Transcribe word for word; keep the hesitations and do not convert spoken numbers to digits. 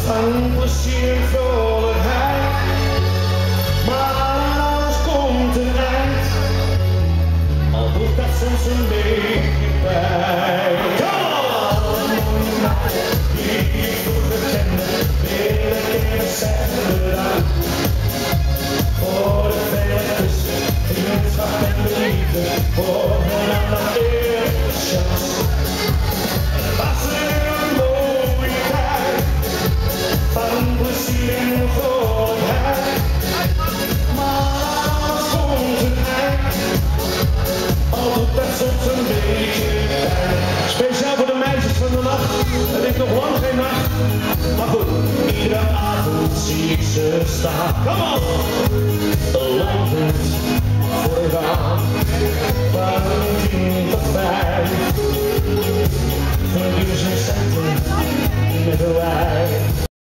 van plezier en vrolijkheid. Maar aan alles komt een eind, al doet dat soms een beetje pijn. Alle mooie meiden die ik vroeger kende, wil ik even zeggen bedankt. Voor de vele kussen, vriendschap en de liefde, voor een allereerste chance. Het was een mooie tijd, van plezier en vrolijkheid. Maar alles komt een eind, al doet dat soms een beetje pijn. Speciaal voor de meisjes van de nacht, het is nog lang geen nacht. Maar goed, iedere avond zie ik ze staan. Come on! Lopend voor het raam, van tien tot vijf. Verduur zijn centen met de wijn.